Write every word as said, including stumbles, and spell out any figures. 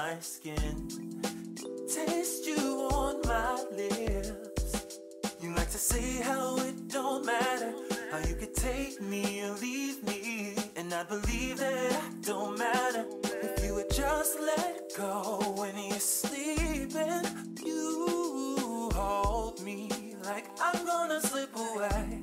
my skin, taste you on my lips. You like to say how it don't matter, how you could take me or leave me, and I believe that I don't matter. If you would just let go when you're sleeping, you hold me like I'm gonna slip away.